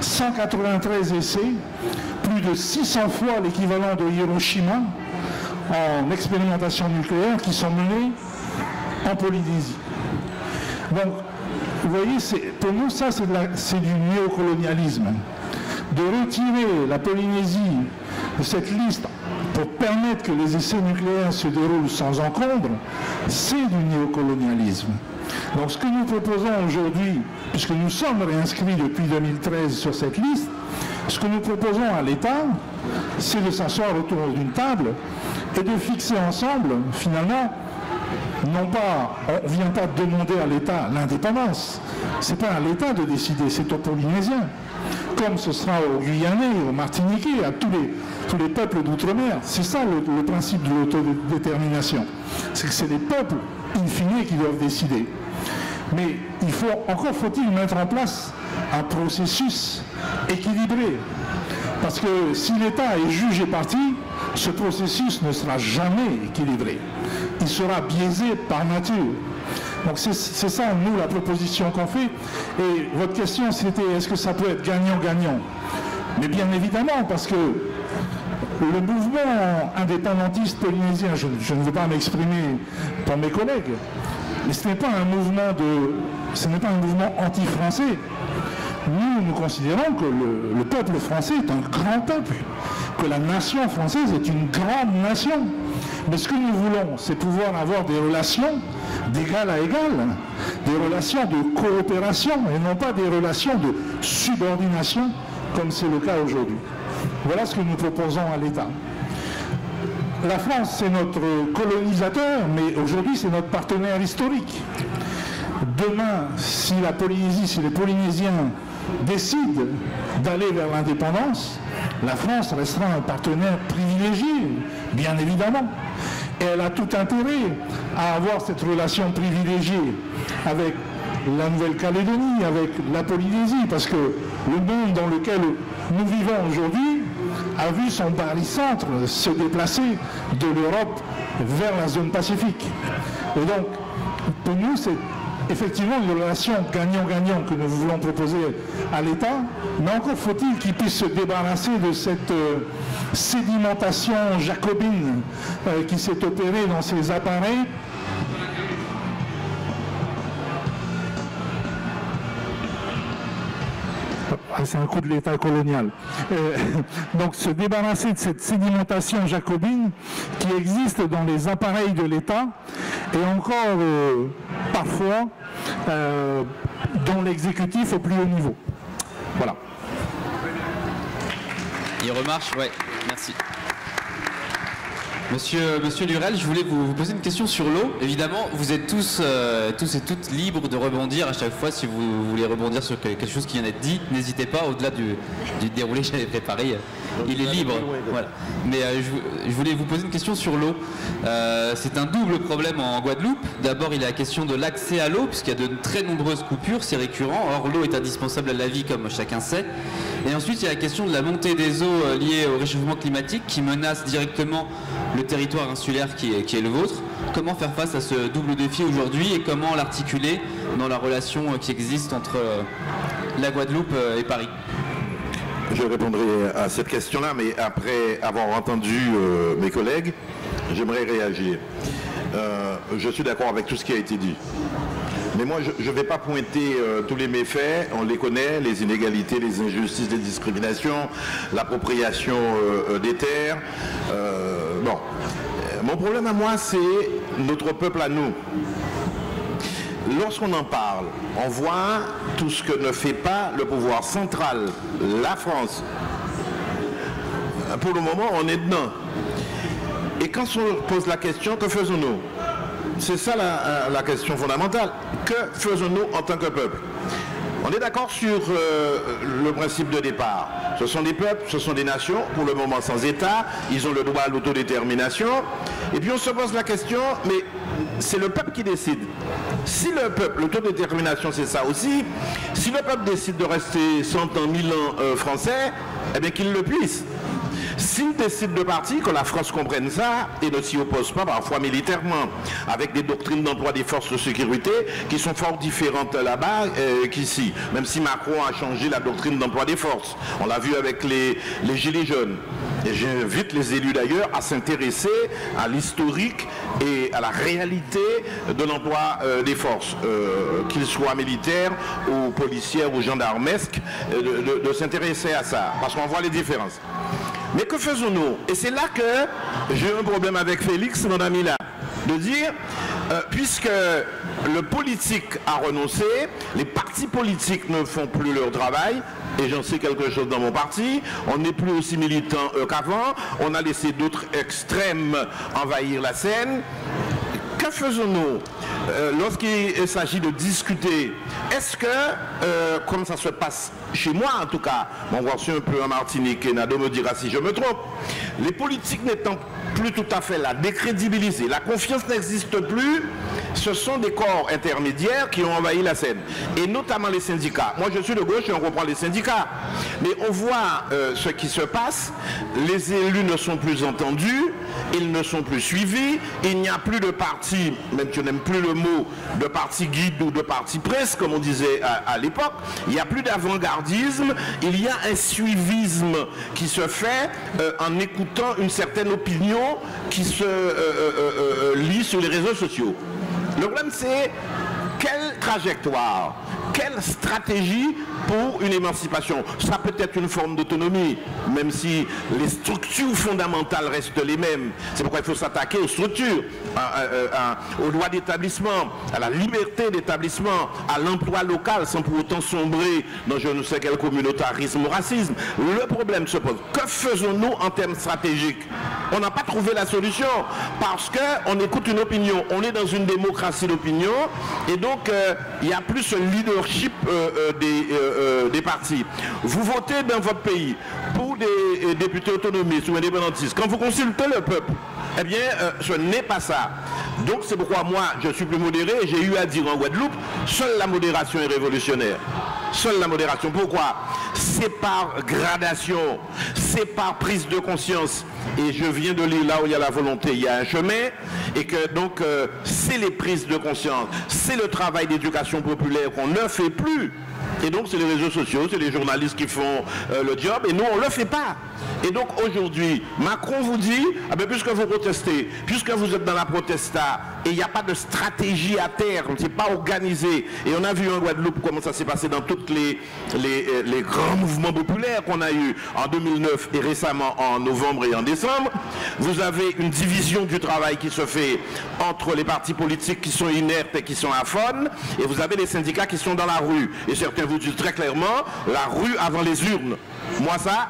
193 essais, plus de 600 fois l'équivalent de Hiroshima en expérimentation nucléaire qui sont menées en Polynésie. Donc, vous voyez, pour nous, ça, c'est du néocolonialisme. De retirer la Polynésie de cette liste pour permettre que les essais nucléaires se déroulent sans encombre, c'est du néocolonialisme. Donc ce que nous proposons aujourd'hui, puisque nous sommes réinscrits depuis 2013 sur cette liste, ce que nous proposons à l'État, c'est de s'asseoir autour d'une table et de fixer ensemble, finalement, non pas, on ne vient pas demander à l'État l'indépendance, c'est pas à l'État de décider, c'est aux Polynésiens, comme ce sera aux Guyanais, aux Martiniquais, à tous les peuples d'outre-mer. C'est ça le principe de l'autodétermination. C'est que c'est les peuples, in fine, qui doivent décider. Mais encore faut-il mettre en place un processus équilibré. Parce que si l'État est juge et parti, ce processus ne sera jamais équilibré. Il sera biaisé par nature. Donc c'est ça, nous, la proposition qu'on fait. Et votre question, c'était est-ce que ça peut être gagnant-gagnant? Mais bien évidemment, parce que le mouvement indépendantiste polynésien, je ne veux pas m'exprimer pour mes collègues, mais ce n'est pas un mouvement anti-français. Nous considérons que le peuple français est un grand peuple, que la nation française est une grande nation. Mais ce que nous voulons, c'est pouvoir avoir des relations d'égal à égal, des relations de coopération et non pas des relations de subordination comme c'est le cas aujourd'hui. Voilà ce que nous proposons à l'État. La France, c'est notre colonisateur, mais aujourd'hui, c'est notre partenaire historique. Demain, si la Polynésie, si les Polynésiens décident d'aller vers l'indépendance, la France restera un partenaire privilégié, bien évidemment. Et elle a tout intérêt à avoir cette relation privilégiée avec la Nouvelle-Calédonie, avec la Polynésie, parce que le monde dans lequel nous vivons aujourd'hui a vu son barycentre se déplacer de l'Europe vers la zone Pacifique. Et donc, pour nous, c'est effectivement une relation gagnant-gagnant que nous voulons proposer à l'État, mais encore faut-il qu'il puisse se débarrasser de cette sédimentation jacobine qui s'est opérée dans ces appareils. C'est un coup de l'État colonial. Donc se débarrasser de cette sédimentation jacobine qui existe dans les appareils de l'État et encore parfois dans l'exécutif au plus haut niveau. Voilà. Il remarche, ouais, merci. Monsieur Lurel, je voulais vous poser une question sur l'eau. Évidemment, vous êtes tous et toutes libres de rebondir à chaque fois si vous voulez rebondir sur quelque chose qui vient d'être dit. N'hésitez pas, au-delà du déroulé que j'avais préparé, il est libre. Voilà. Mais je voulais vous poser une question sur l'eau. C'est un double problème en Guadeloupe. D'abord, il y a la question de l'accès à l'eau, puisqu'il y a de très nombreuses coupures, c'est récurrent. Or, l'eau est indispensable à la vie, comme chacun sait. Et ensuite, il y a la question de la montée des eaux liée au réchauffement climatique qui menace directement le territoire insulaire qui est le vôtre. Comment faire face à ce double défi aujourd'hui et comment l'articuler dans la relation qui existe entre la Guadeloupe et Paris? Je répondrai à cette question-là, mais après avoir entendu mes collègues, j'aimerais réagir. Je suis d'accord avec tout ce qui a été dit. Mais moi, je ne vais pas pointer tous les méfaits, on les connaît, les inégalités, les injustices, les discriminations, l'appropriation des terres. Bon, mon problème à moi, c'est notre peuple à nous. Lorsqu'on en parle, on voit tout ce que ne fait pas le pouvoir central, la France. Pour le moment, on est dedans. Et quand on pose la question, que faisons-nous? C'est ça la question fondamentale. Que faisons-nous en tant que peuple? On est d'accord sur le principe de départ. Ce sont des peuples, ce sont des nations, pour le moment sans État, ils ont le droit à l'autodétermination. Et puis on se pose la question, mais c'est le peuple qui décide. Si le peuple, l'autodétermination c'est ça aussi, si le peuple décide de rester 100 ans, 1000 ans français, eh bien qu'il le puisse. S'ils décident de partir, que la France comprenne ça et ne s'y oppose pas, parfois militairement, avec des doctrines d'emploi des forces de sécurité qui sont fort différentes là-bas qu'ici, même si Macron a changé la doctrine d'emploi des forces. On l'a vu avec les Gilets jaunes. Et j'invite les élus d'ailleurs à s'intéresser à l'historique et à la réalité de l'emploi des forces, qu'ils soient militaires ou policières ou gendarmesques, de s'intéresser à ça, parce qu'on voit les différences. Mais que faisons-nous? Et c'est là que j'ai un problème avec Félix, mon ami là, de dire, puisque le politique a renoncé, les partis politiques ne font plus leur travail, et j'en sais quelque chose dans mon parti, on n'est plus aussi militant qu'avant, on a laissé d'autres extrêmes envahir la scène. Que faisons-nous lorsqu'il s'agit de discuter? Est-ce que, comme ça se passe chez moi en tout cas, on voit un peu en Martinique, et Nado me dira si je me trompe, les politiques n'étant plus tout à fait là, décrédibilisés, la confiance n'existe plus, ce sont des corps intermédiaires qui ont envahi la scène, et notamment les syndicats. Moi je suis de gauche et on reprend les syndicats, mais on voit ce qui se passe, les élus ne sont plus entendus, ils ne sont plus suivis, il n'y a plus de parti, même si on n'aime plus le mot, de parti guide ou de parti presse, comme on disait à l'époque, il n'y a plus d'avant-gardisme, il y a un suivisme qui se fait en écoutant une certaine opinion qui se lit sur les réseaux sociaux. Le problème c'est quelle trajectoire, quelle stratégie pour une émancipation? Ça peut être une forme d'autonomie, même si les structures fondamentales restent les mêmes. C'est pourquoi il faut s'attaquer aux structures, au droit d'établissement, à la liberté d'établissement, à l'emploi local, sans pour autant sombrer dans je ne sais quel communautarisme ou racisme. Le problème se pose. Que faisons-nous en termes stratégiques? On n'a pas trouvé la solution, parce qu'on écoute une opinion. On est dans une démocratie d'opinion, et donc il n'y a plus ce leadership des partis. Vous votez dans votre pays pour des députés autonomistes ou indépendantistes. Quand vous consultez le peuple, eh bien, ce n'est pas ça. Donc c'est pourquoi moi, je suis plus modéré, et j'ai eu à dire en Guadeloupe, seule la modération est révolutionnaire. Seule la modération. Pourquoi? C'est par gradation, c'est par prise de conscience. Et je viens de lire là où il y a la volonté, il y a un chemin, et que donc c'est les prises de conscience, c'est le travail d'éducation populaire qu'on ne fait plus. Et donc c'est les réseaux sociaux, c'est les journalistes qui font le job, et nous on ne le fait pas. Et donc aujourd'hui, Macron vous dit, ah ben, puisque vous protestez, puisque vous êtes dans la protesta, et il n'y a pas de stratégie à terme, c'est pas organisé. Et on a vu en Guadeloupe comment ça s'est passé dans tous les grands mouvements populaires qu'on a eu en 2009 et récemment en novembre et en décembre. Vous avez une division du travail qui se fait entre les partis politiques qui sont inertes et qui sont aphones, et vous avez les syndicats qui sont dans la rue. Et certains vous disent très clairement, la rue avant les urnes. Moi ça,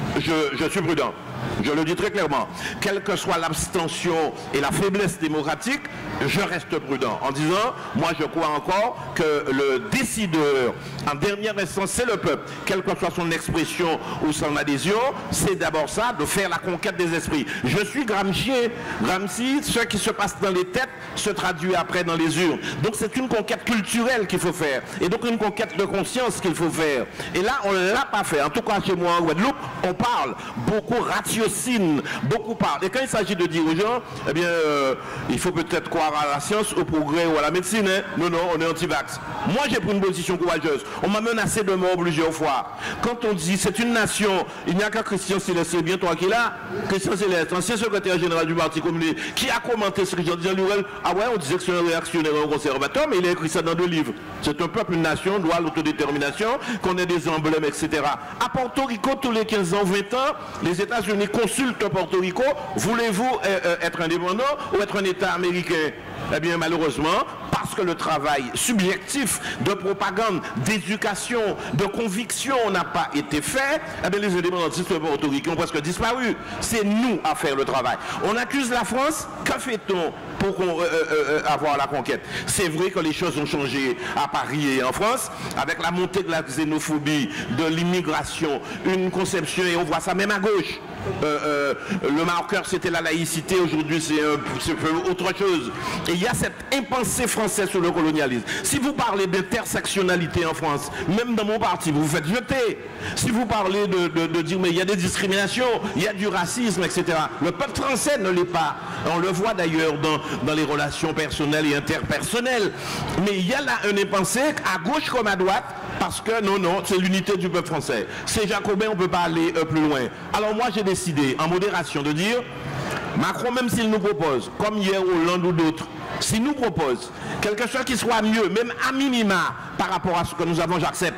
je suis prudent. Je le dis très clairement. Quelle que soit l'abstention et la faiblesse démocratique, je reste prudent en disant, moi je crois encore que le décideur, en dernière instance, c'est le peuple. Quelle que soit son expression ou son adhésion, c'est d'abord ça, de faire la conquête des esprits. Je suis Gramscien. Gramsci, ce qui se passe dans les têtes se traduit après dans les urnes. Donc c'est une conquête culturelle qu'il faut faire. Et donc une conquête de conscience qu'il faut faire. Et là, on ne l'a pas fait. En tout cas, chez moi en Guadeloupe, on parle. Beaucoup ratiocine, beaucoup parlent. Et quand il s'agit de dire aux gens, eh bien, il faut peut-être croire à la science, au progrès ou à la médecine. Hein. Non, non, on est anti-vax. Moi, j'ai pris une position courageuse. On m'a menacé de mort plusieurs fois. Quand on dit c'est une nation, il n'y a qu'à Christian Céleste, c'est bien toi qui est là. Christian Céleste, ancien secrétaire général du Parti communiste, qui a commenté ce que Jean Lurel. Ah ouais, on disait que c'est un réactionnaire, un conservateur, mais il a écrit ça dans 2 livres. C'est un peuple, une nation, droit à l'autodétermination, qu'on ait des emblèmes, etc. À Porto Rico, tous les 15 ans, 20 ans, les États-Unis consultent Porto Rico. Voulez-vous être indépendant ou être un État américain? Eh bien, malheureusement, parce que le travail subjectif de propagande, d'éducation, de conviction n'a pas été fait, eh bien, les indépendantistes portoricains ont presque disparu. C'est nous à faire le travail. On accuse la France, que fait-on pour avoir la conquête? C'est vrai que les choses ont changé à Paris et en France, avec la montée de la xénophobie, de l'immigration, une conception, et on voit ça même à gauche. le marqueur c'était la laïcité, aujourd'hui c'est autre chose. Et il y a cette impensée française sur le colonialisme. Si vous parlez d'intersectionnalité en France, même dans mon parti, vous vous faites jeter. Si vous parlez de dire mais il y a des discriminations, il y a du racisme, etc. Le peuple français ne l'est pas. On le voit d'ailleurs dans les relations personnelles et interpersonnelles. Mais il y a là un impensé, à gauche comme à droite, parce que non, c'est l'unité du peuple français. C'est jacobin, on ne peut pas aller plus loin. Alors moi j'ai décidé, en modération, de dire, Macron, même s'il nous propose, comme hier Hollande ou d'autres, s'il nous propose quelque chose qui soit mieux, même à minima, par rapport à ce que nous avons, j'accepte.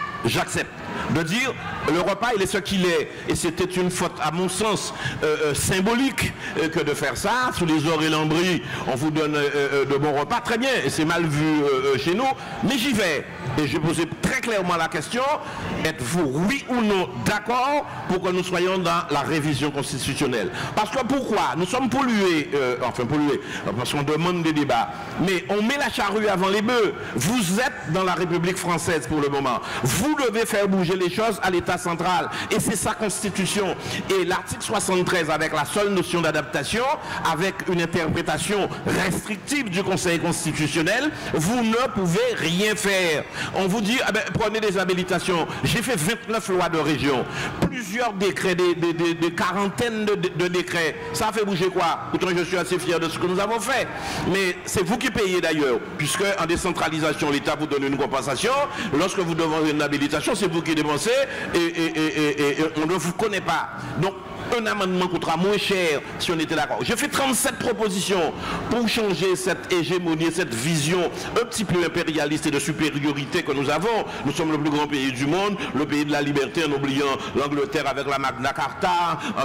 De dire, le repas, il est ce qu'il est. Et c'était une faute, à mon sens, symbolique que de faire ça. Sous les ors et lambris, on vous donne de bons repas. Très bien, et c'est mal vu chez nous. Mais j'y vais. Et je posais très clairement la question, êtes-vous, oui ou non, d'accord pour que nous soyons dans la révision constitutionnelle? Parce que pourquoi? Nous sommes pollués, parce qu'on demande des débats. Mais on met la charrue avant les bœufs. Vous êtes dans la République française pour le moment. Vous devez faire bouger les choses à l'État central. Et c'est sa constitution. Et l'article 73, avec la seule notion d'adaptation, avec une interprétation restrictive du Conseil constitutionnel, vous ne pouvez rien faire. On vous dit, prenez des habilitations. J'ai fait 29 lois de région, plusieurs décrets, des quarantaines de décrets. Ça a fait bouger quoi? Pourtant, je suis assez fier de ce que nous avons fait. Mais c'est vous qui payez d'ailleurs, puisque en décentralisation, l'État vous donne une compensation. Lorsque vous demandez une habilitation, c'est vous qui dépensez et on ne vous connaît pas. Donc, un amendement coûtera moins cher si on était d'accord. J'ai fait 37 propositions pour changer cette hégémonie, cette vision un petit peu impérialiste et de supériorité que nous avons. Nous sommes le plus grand pays du monde, le pays de la liberté, en oubliant l'Angleterre avec la Magna Carta, en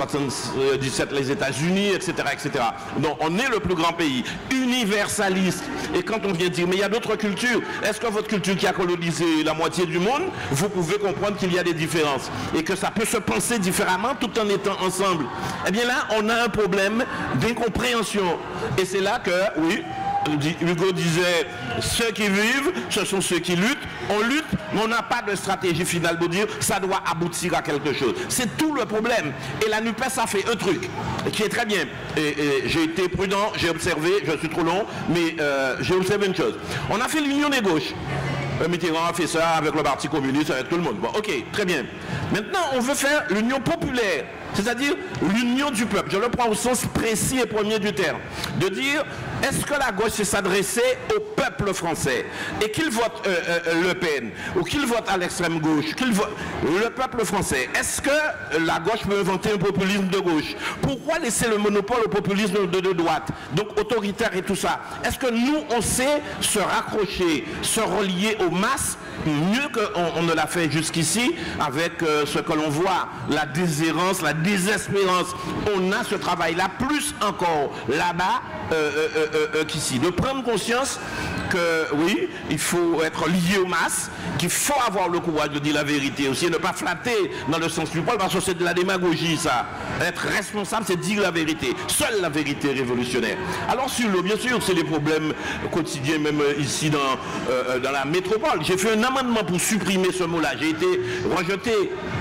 1977 les États-Unis, etc., etc. Donc on est le plus grand pays, universaliste. Et quand on vient dire, mais il y a d'autres cultures, est-ce que votre culture qui a colonisé la moitié du monde, vous pouvez comprendre qu'il y a des différences et que ça peut se penser différemment tout en étant ensemble? Eh bien là, on a un problème d'incompréhension. Et c'est là que, oui, Hugo disait, ceux qui vivent, ce sont ceux qui luttent. On lutte, mais on n'a pas de stratégie finale de dire, ça doit aboutir à quelque chose. C'est tout le problème. Et la NUPES a fait un truc qui est très bien. Et j'ai été prudent, j'ai observé, je suis trop long, mais j'ai observé une chose. On a fait l'union des gauches. Mitterrand a fait ça avec le Parti communiste, avec tout le monde. Bon, ok, très bien. Maintenant, on veut faire l'union populaire, c'est-à-dire l'union du peuple. Je le prends au sens précis et premier du terme. De dire, est-ce que la gauche s'est s'adresser au peuple français et qu'il vote Le Pen ou qu'il vote à l'extrême gauche, qu'il vote le peuple français, est-ce que la gauche peut inventer un populisme de gauche? Pourquoi laisser le monopole au populisme de droite, donc autoritaire et tout ça? Est-ce que nous, on sait se raccrocher, se relier aux masses mieux qu'on ne l'a fait jusqu'ici avec ce que l'on voit, la déshérence, la désespérance? On a ce travail-là, plus encore là-bas qu'ici. De prendre conscience que oui, il faut être lié aux masses, qu'il faut avoir le courage de dire la vérité aussi, et ne pas flatter dans le sens du poil, parce que c'est de la démagogie ça. Être responsable, c'est dire la vérité. Seule la vérité révolutionnaire. Alors sur l'eau, bien sûr, c'est les problèmes quotidiens, même ici dans la métropole. J'ai fait un amendement pour supprimer ce mot-là. J'ai été rejeté.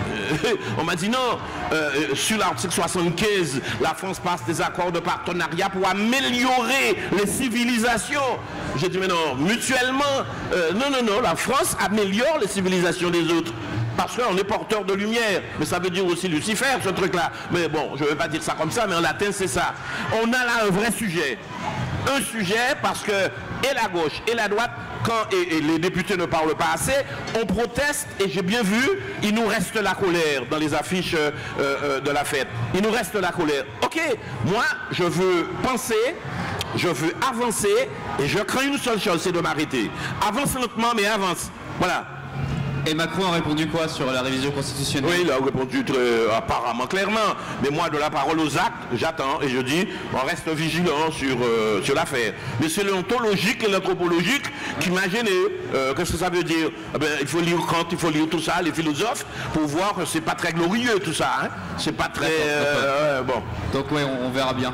On m'a dit non, sur l'article 75, la France passe des accords de partenariat pour améliorer les civilisations. J'ai dit mais non, mutuellement, non, la France améliore les civilisations des autres. Parce qu'on est porteur de lumière, mais ça veut dire aussi Lucifer, ce truc-là. Mais bon, je ne vais pas dire ça comme ça, mais en latin, c'est ça. On a là un vrai sujet. Un sujet parce que et la gauche et la droite, quand et les députés ne parlent pas assez, on proteste et j'ai bien vu, il nous reste la colère dans les affiches de la fête. Il nous reste la colère. Ok, moi je veux penser, je veux avancer et je crains une seule chose, c'est de m'arrêter. Avance lentement mais avance. Voilà. Et Macron a répondu quoi sur la révision constitutionnelle? Oui, il a répondu apparemment clairement. Mais moi, de la parole aux actes, j'attends et je dis, on reste vigilant sur l'affaire. Mais c'est l'ontologique et l'anthropologique qui m'a gêné. Qu'est-ce que ça veut dire? Il faut lire Kant, il faut lire tout ça, les philosophes, pour voir que c'est pas très glorieux tout ça. Hein. C'est pas très... bon. Donc ouais, on verra bien.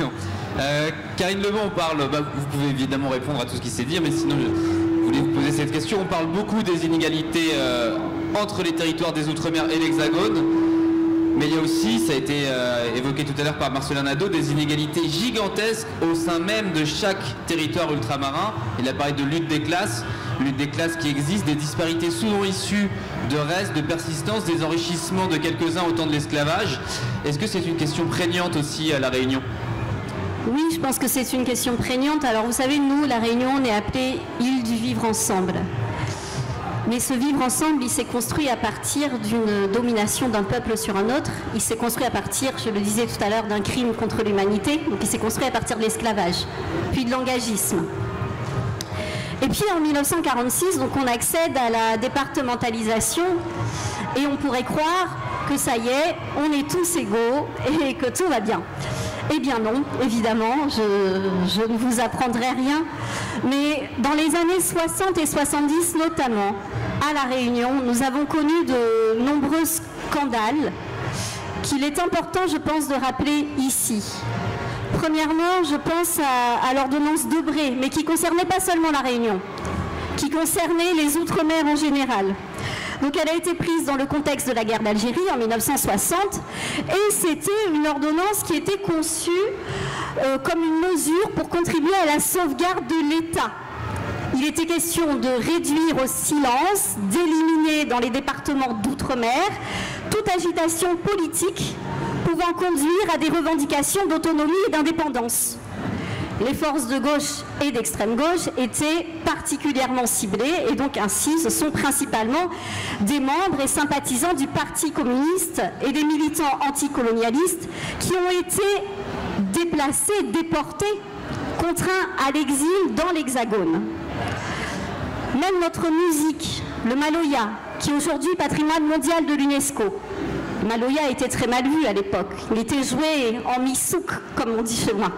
Karine Lebon, on parle, vous pouvez évidemment répondre à tout ce qui s'est dit, mais sinon... Je voulais vous poser cette question. On parle beaucoup des inégalités entre les territoires des Outre-mer et l'Hexagone. Mais il y a aussi, ça a été évoqué tout à l'heure par Marcelin Nadeau, des inégalités gigantesques au sein même de chaque territoire ultramarin. Il a parlé de lutte des classes qui existent, des disparités souvent issues de restes, de persistance, des enrichissements de quelques-uns au temps de l'esclavage. Est-ce que c'est une question prégnante aussi à La Réunion ? Oui, je pense que c'est une question prégnante. Alors vous savez, nous, La Réunion, on est appelée île du vivre ensemble. Mais ce vivre ensemble, il s'est construit à partir d'une domination d'un peuple sur un autre. Il s'est construit à partir, je le disais tout à l'heure, d'un crime contre l'humanité. Donc il s'est construit à partir de l'esclavage, puis de l'engagisme. Et puis en 1946, donc on accède à la départementalisation et on pourrait croire que ça y est, on est tous égaux et que tout va bien. Eh bien non, évidemment, je ne vous apprendrai rien. Mais dans les années 60 et 70 notamment, à La Réunion, nous avons connu de nombreux scandales qu'il est important, je pense, de rappeler ici. Premièrement, je pense à l'ordonnance Debré, mais qui ne concernait pas seulement La Réunion, qui concernait les Outre-mer en général. Donc elle a été prise dans le contexte de la guerre d'Algérie en 1960 et c'était une ordonnance qui était conçue comme une mesure pour contribuer à la sauvegarde de l'État. Il était question de réduire au silence, d'éliminer dans les départements d'outre-mer toute agitation politique pouvant conduire à des revendications d'autonomie et d'indépendance. Les forces de gauche et d'extrême gauche étaient particulièrement ciblées et donc ainsi ce sont principalement des membres et sympathisants du Parti communiste et des militants anticolonialistes qui ont été déplacés, déportés, contraints à l'exil dans l'Hexagone. Même notre musique, le Maloya, qui est aujourd'hui patrimoine mondial de l'UNESCO. Le Maloya était très mal vu à l'époque. Il était joué en mi-souk, comme on dit chez moi.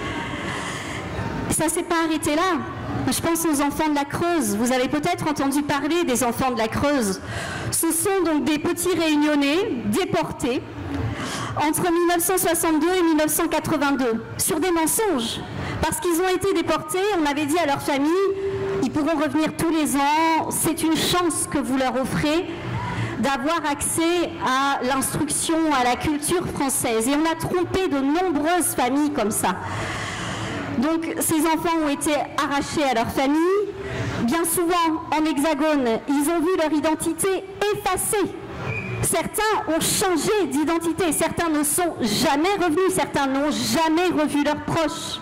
Ça ne s'est pas arrêté là. Je pense aux enfants de la Creuse. Vous avez peut-être entendu parler des enfants de la Creuse. Ce sont donc des petits réunionnais déportés entre 1962 et 1982 sur des mensonges. Parce qu'ils ont été déportés, on avait dit à leur famille, ils pourront revenir tous les ans, c'est une chance que vous leur offrez d'avoir accès à l'instruction, à la culture française. Et on a trompé de nombreuses familles comme ça. Donc ces enfants ont été arrachés à leur famille. Bien souvent, en Hexagone, ils ont vu leur identité effacée. Certains ont changé d'identité, certains ne sont jamais revenus, certains n'ont jamais revu leurs proches.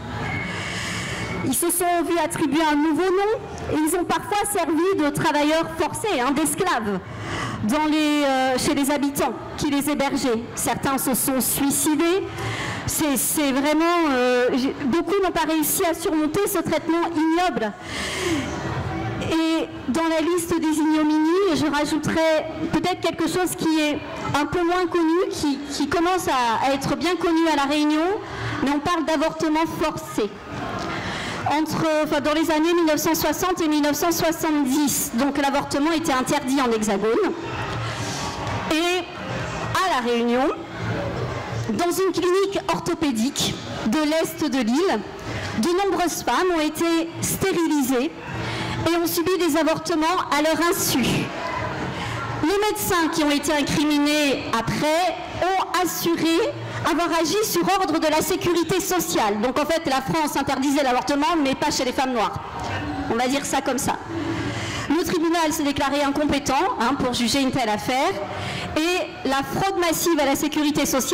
Ils se sont vus attribuer un nouveau nom et ils ont parfois servi de travailleurs forcés, d'esclaves, chez les habitants qui les hébergeaient. Certains se sont suicidés. C'est vraiment... beaucoup n'ont pas réussi à surmonter ce traitement ignoble. Et dans la liste des ignominies, je rajouterais peut-être quelque chose qui est un peu moins connu, qui commence à être bien connu à La Réunion, mais on parle d'avortement forcé. Dans les années 1960 et 1970, donc l'avortement était interdit en Hexagone. Et à La Réunion, dans une clinique orthopédique de l'est de l'île, de nombreuses femmes ont été stérilisées et ont subi des avortements à leur insu. Les médecins qui ont été incriminés après ont assuré avoir agi sur ordre de la sécurité sociale. Donc en fait, la France interdisait l'avortement, mais pas chez les femmes noires. On va dire ça comme ça. Le tribunal s'est déclaré incompétent pour juger une telle affaire. Et la fraude massive à la sécurité sociale